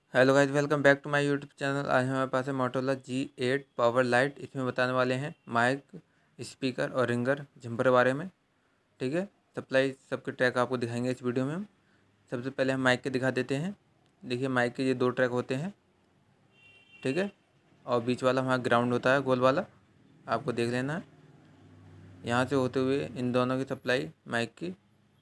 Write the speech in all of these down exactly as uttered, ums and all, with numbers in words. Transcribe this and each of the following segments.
Hello guys, welcome back to my YouTube channel. आज हमारे पास है Motorola G eight power lite. इसमें बताने वाले हैं माइक, स्पीकर और रिंगर जंपर के बारे में। ठीक है, सप्लाई सबके ट्रैक आपको दिखाएंगे इस वीडियो में हम। सबसे पहले हम माइक के दिखा देते हैं। देखिए, माइक के ये दो ट्रैक होते हैं, ठीक है, और बीच वाला हमारा ग्राउंड होता है, गोल वाला, आपको देख लेना है। यहाँ से होते हुए इन दोनों की सप्लाई माइक की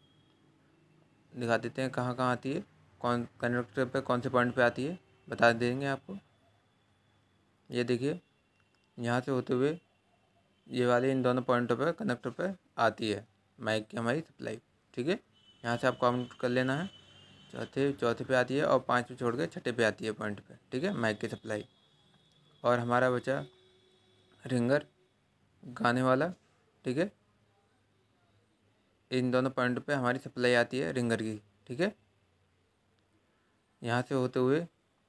दिखा देते हैं कहाँ कहाँ आती है, कौन कनेक्टर पे कौन से पॉइंट पे आती है, बता देंगे आपको। ये देखिए, यहाँ से होते हुए ये वाले इन दोनों पॉइंटों पे कनेक्टर पे आती है माइक की हमारी सप्लाई। ठीक है, यहाँ से आप काउंट कर लेना है। चौथे चौथे पे आती है और पाँच पे छोड़ के छठे पे आती है पॉइंट पे। ठीक है, माइक की सप्लाई। और हमारा बचा रिंगर, गाने वाला। ठीक है, इन दोनों पॉइंट पे हमारी सप्लाई आती है रिंगर की। ठीक है, यहाँ से होते हुए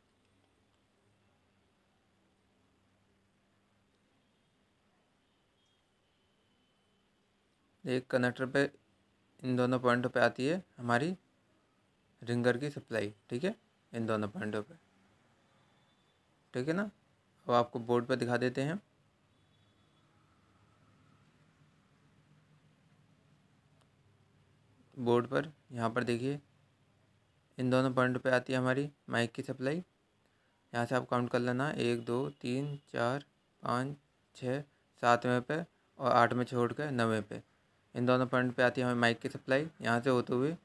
एक कनेक्टर पे इन दोनों पॉइंटों पे आती है हमारी रिंगर की सप्लाई। ठीक है, इन दोनों पॉइंटों पे। ठीक है ना, अब आपको बोर्ड पे दिखा देते हैं। बोर्ड पर यहाँ पर देखिए, इन दोनों पॉइंट पे आती है हमारी माइक की सप्लाई। यहाँ से आप काउंट कर लेना, एक दो तीन चार पाँच छः सातवें पे और आठ में छोड़ कर नवे पे इन दोनों पॉइंट पे आती है हमारी माइक की सप्लाई। यहाँ से होते हुए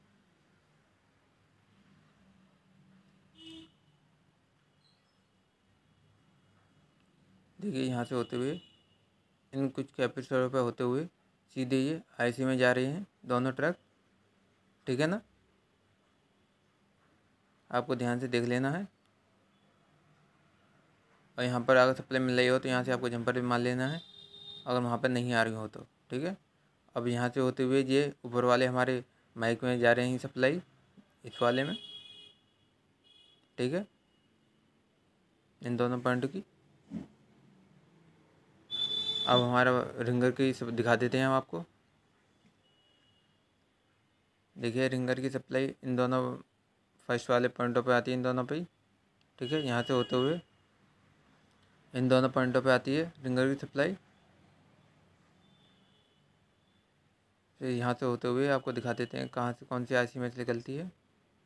देखिए, यहाँ से होते हुए इन कुछ कैपेसिटर पे होते हुए सीधे ये आईसी में जा रही हैं दोनों ट्रक। ठीक है ना, आपको ध्यान से देख लेना है। और यहाँ पर अगर सप्लाई मिल रही हो तो यहाँ से आपको जंपर भी मान लेना है, अगर वहाँ पर नहीं आ रही हो तो। ठीक है, अब यहाँ से होते हुए ये ऊपर वाले हमारे माइक में जा रहे हैं सप्लाई, इस वाले में। ठीक है, इन दोनों पॉइंट की। अब हमारा रिंगर की सब दिखा देते हैं हम आपको। देखिए, रिंगर की सप्लाई इन दोनों फर्स्ट वाले पॉइंटों पे आती है, इन दोनों पे ही। ठीक है, यहाँ से होते हुए इन दोनों पॉइंटों पे आती है रिंगर की सप्लाई। फिर यहाँ से होते हुए आपको दिखा देते हैं कहाँ से कौन सी आईसी में से निकलती है।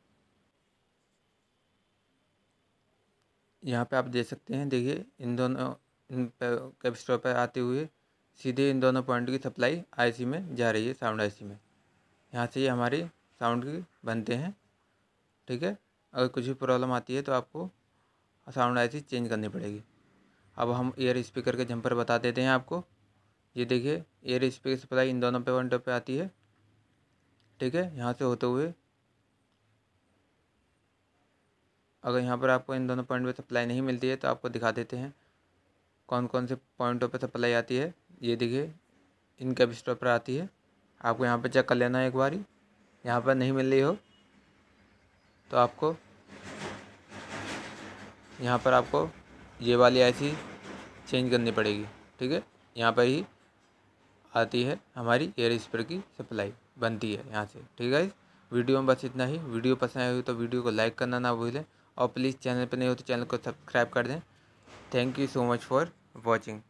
यहाँ पे आप देख सकते हैं। देखिए, इन दोनों इन कैपेसिटर पर आते हुए सीधे इन दोनों पॉइंट की सप्लाई आईसी में जा रही है, साउंड आईसी में। यहाँ से ये हमारी साउंड की बनते हैं। ठीक है, अगर कुछ भी प्रॉब्लम आती है तो आपको साउंड आईसी चेंज करनी पड़ेगी। अब हम एयर स्पीकर के जंपर बता देते हैं आपको। ये देखिए, एयर स्पीकर सप्लाई इन दोनों पॉइंटों पे आती है। ठीक है, यहाँ से होते हुए अगर यहाँ पर आपको इन दोनों पॉइंट पे सप्लाई नहीं मिलती है तो आपको दिखा देते हैं कौन कौन से पॉइंटों पे सप्लाई आती है। ये देखिए, इन कैपेसिटर पर आती है। आपको यहाँ पे चेक कर लेना है एक बारी। यहाँ पर नहीं मिल रही हो तो आपको यहाँ पर आपको ये वाली आईसी चेंज करनी पड़ेगी। ठीक है, यहाँ पर ही आती है हमारी एयर स्पीकर की सप्लाई, बनती है यहाँ से। ठीक है, वीडियो में बस इतना ही। वीडियो पसंद आई हो तो वीडियो को लाइक करना ना भूलें, और प्लीज़ चैनल पर नहीं हो तो चैनल को सब्सक्राइब कर दें। Thank you so much for watching.